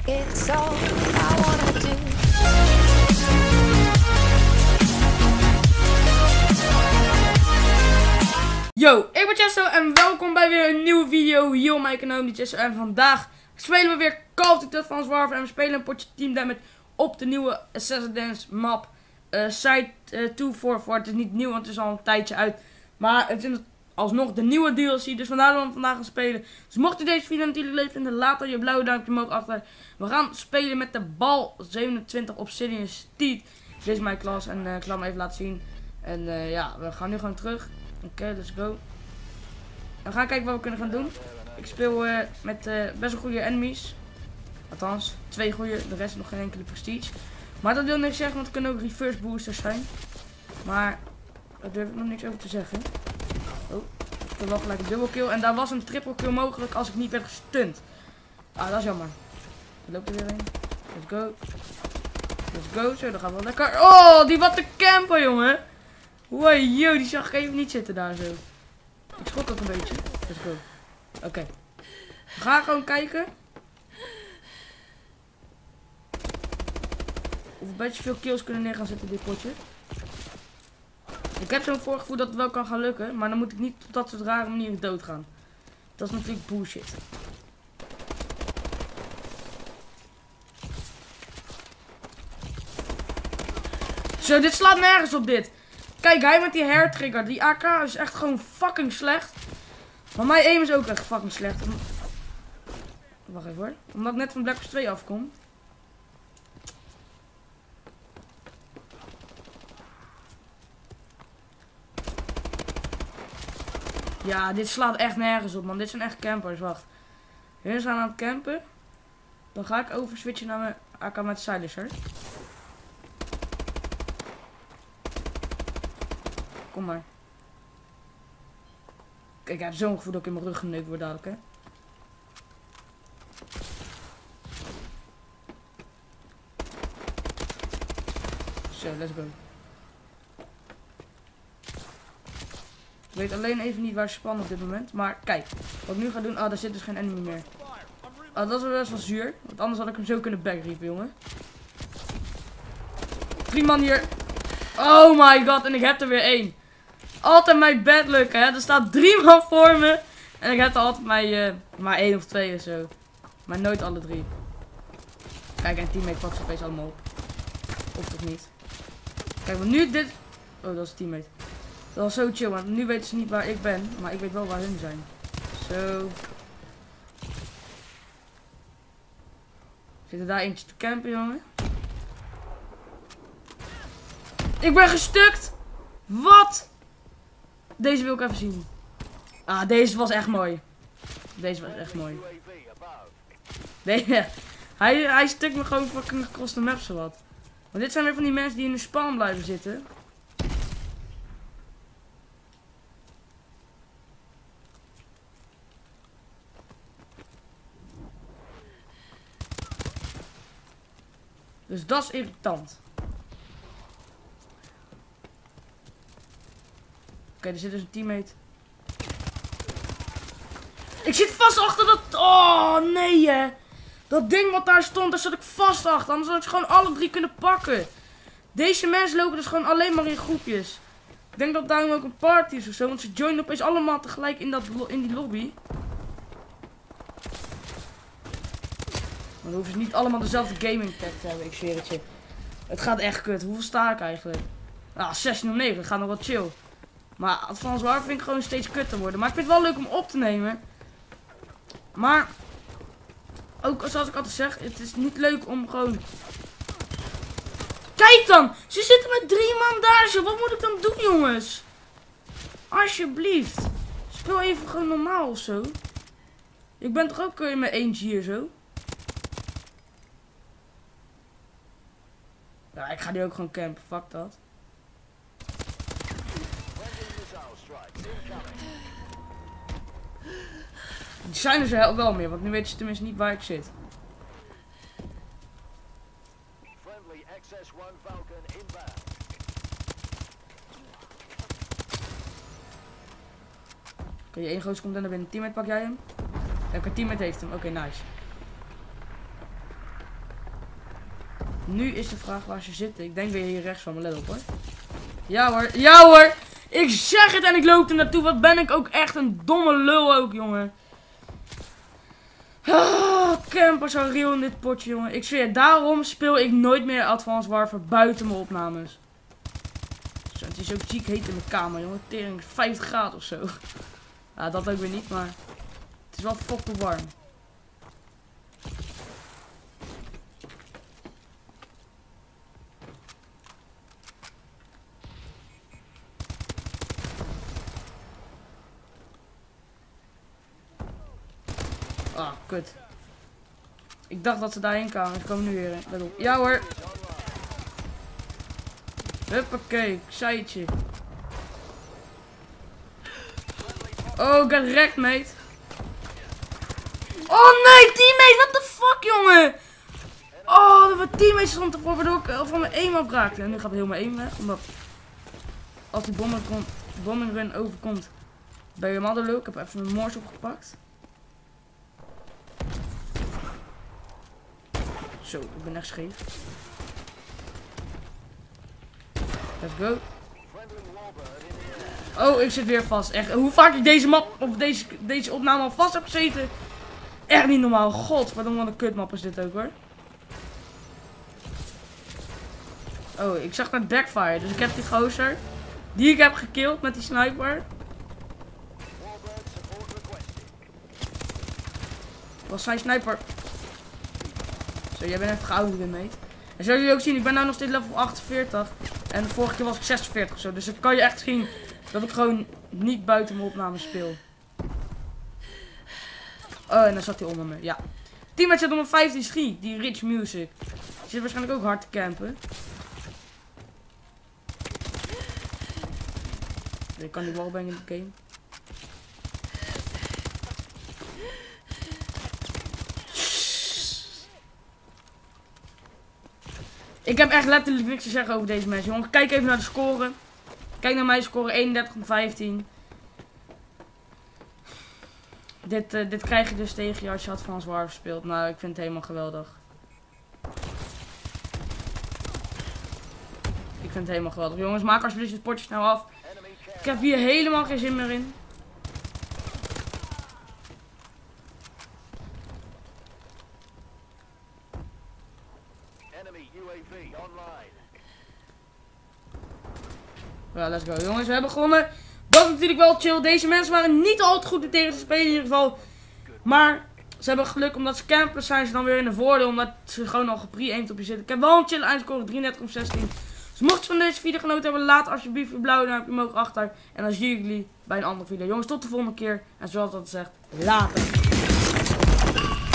It's all I wanna do. Yo, ik ben Chesto en welkom bij weer een nieuwe video hier op mijn kanaal, Chesto. En vandaag spelen we weer Call of Duty Advanced Warfare en we spelen een potje Team Damage op de nieuwe Assassin's Dance map Site 244. Het is niet nieuw, want het is al een tijdje uit, maar het is alsnog de nieuwe DLC, dus vandaar dat we hem vandaag gaan spelen. Dus mocht je deze video natuurlijk leuk vinden, laat dan je blauwe duimpje omhoog achter. We gaan spelen met de bal 27 Obsidian Steed. Dit is mijn klas en ik laat hem even laten zien. En ja, we gaan nu gewoon terug. Oké, let's go. We gaan kijken wat we kunnen gaan doen. Ik speel met best wel goede enemies. Althans, 2 goede, de rest nog geen enkele prestige. Maar dat wil niks zeggen, want het kunnen ook reverse boosters zijn. Maar daar durf ik nog niks over te zeggen. Oh, ik heb wel gelijk een dubbel kill. En daar was een triple kill mogelijk als ik niet werd gestunt. Ah, dat is jammer. Er loopt er weer een. Let's go. Let's go. Zo, dan gaan we wel lekker. Oh, die wat te campen, jongen. Wow, die zag ik even niet zitten daar zo. Ik schrok ook een beetje. Let's go. Oké. We gaan gewoon kijken. Of we een beetje veel kills kunnen neer gaan zetten dit potje. Ik heb zo'n voorgevoel dat het wel kan gaan lukken. Maar dan moet ik niet op dat soort rare manieren doodgaan. Dat is natuurlijk bullshit. Zo, dit slaat nergens op dit. Kijk, hij met die hair trigger. Die AK is echt gewoon fucking slecht. Maar mijn aim is ook echt fucking slecht. Wacht even hoor. Omdat ik net van Black Ops 2 afkom. Ja, dit slaat echt nergens op, man. Dit zijn echt campers. Wacht. Hun zijn aan het campen. Dan ga ik overswitchen naar mijn AK met silencer. Kom maar. Kijk, ik heb zo'n gevoel dat ik in mijn rug geneukt word dadelijk, hè. Zo, let's go. Ik weet alleen even niet waar ze spannen op dit moment. Maar kijk, wat ik nu ga doen. Ah, daar zit dus geen enemy meer. Ah, dat is best wel zuur. Want anders had ik hem zo kunnen backriepen, jongen. 3 man hier. Oh my god, en ik heb er weer 1. Altijd mijn bad luck, hè. Er staat 3 man voor me. En ik heb er altijd maar 1 of 2 of zo. Maar nooit alle 3. Kijk, en teammate pakt ze opeens allemaal op. Of toch niet. Kijk, want nu dit... Oh, dat is teammate. Dat was zo chill, want nu weten ze niet waar ik ben. Maar ik weet wel waar hun zijn. Zo. Zit er daar eentje te campen, jongen. Ik ben gestukt! Wat? Deze wil ik even zien. Ah, deze was echt mooi. Deze was echt mooi. Nee, hij stukt me gewoon fucking across the map zowat. Want dit zijn weer van die mensen die in de spawn blijven zitten. Dus dat is irritant. Oké, er zit dus een teammate. Ik zit vast achter dat... Oh, nee, hè. Dat ding wat daar stond, daar zat ik vast achter. Anders had ik ze gewoon alle 3 kunnen pakken. Deze mensen lopen dus gewoon alleen maar in groepjes. Ik denk dat daarom ook een party is of zo. Want ze joinen opeens allemaal tegelijk in die lobby. Maar dan hoeven ze niet allemaal dezelfde gaming tag te hebben, ik zweer het je. Het gaat echt kut. Hoeveel sta ik eigenlijk? Ah, 1609, dat gaat nog wel chill. Maar Advanced Warfare vind ik gewoon steeds kutter worden. Maar ik vind het wel leuk om op te nemen. Maar, ook zoals ik altijd zeg, het is niet leuk om gewoon... Kijk dan! Ze zitten met 3 man daar zo. Wat moet ik dan doen, jongens? Alsjeblieft. Speel even gewoon normaal of zo. Ik ben toch ook in mijn eentje hier zo. Ja, ik ga die ook gewoon campen. Fuck dat. Die zijn er zo wel meer, want nu weten ze tenminste niet waar ik zit. Oké, je één gozer komt er naar binnen. Teammate, pak jij hem? Welke teammate heeft hem? Oké, nice. Nu is de vraag waar ze zitten. Ik denk weer hier rechts van me. Let op hoor. Ja hoor. Ja hoor. Ik zeg het en ik loop er naartoe. Wat ben ik ook echt een domme lul ook, jongen. Camper zo real in dit potje, jongen. Ik zweer, daarom speel ik nooit meer Advanced Warfare buiten mijn opnames. Zo, het is ook ziek heet in mijn kamer, jongen. Tering 50 graden of zo. Ja, dat ook weer niet, maar het is wel fucking warm. Ah, kut. Ik dacht dat ze daarheen kwamen. Ze komen nu weer in. Let op. Ja hoor. Huppakee. Ik zei het je. Oh, get wrecked, mate. Oh nee, teammate. What the fuck, jongen. Oh, de teammates stond ervoor waardoor ik van mijn aim afraakte. En nu gaat heel mijn aim weg. Omdat als die bombing run overkomt, ben je helemaal de leuk. Ik heb even mijn moors opgepakt. Zo, ik ben echt scheef. Let's go. Oh, ik zit weer vast. Echt, hoe vaak ik deze map of deze opname al vast heb gezeten. Echt niet normaal. God, wat een kutmap is dit ook hoor. Oh, ik zag net backfire. Dus ik heb die gozer die ik heb gekillt met die sniper. Was zijn sniper. Zo, jij bent even geouterd, mate. En zoals jullie ook zien, ik ben nou nog steeds level 48. En de vorige keer was ik 46 of zo. Dus dan kan je echt zien dat ik gewoon niet buiten mijn opname speel. Oh, en dan zat hij onder me. Ja. Teammate zit onder 15 schie. Die Rich Music. Die zit waarschijnlijk ook hard te campen. Ik kan die wallbang in de game. Ik heb echt letterlijk niks te zeggen over deze mensen, jongen. Kijk even naar de score. Kijk naar mijn score, 31-15. Dit krijg je dus tegen je als je Advanced Warfare speelt. Nou, ik vind het helemaal geweldig. Ik vind het helemaal geweldig. Jongens, maak alsjeblieft het potje snel af. Ik heb hier helemaal geen zin meer in. Ja, let's go. Jongens, we hebben gewonnen. Dat is natuurlijk wel chill. Deze mensen waren niet altijd goed tegen te spelen in ieder geval. Maar ze hebben geluk omdat ze campen. Zijn ze dan weer in de voordeel. Omdat ze gewoon al gepre-aimed op je zitten. Ik heb wel een chill eindscore 33-16. Dus mocht je van deze video genoten hebben, laat alsjeblieft je blauwe duimpje omhoog achter. En dan zie ik jullie bij een andere video. Jongens, tot de volgende keer. En zoals dat zegt, later.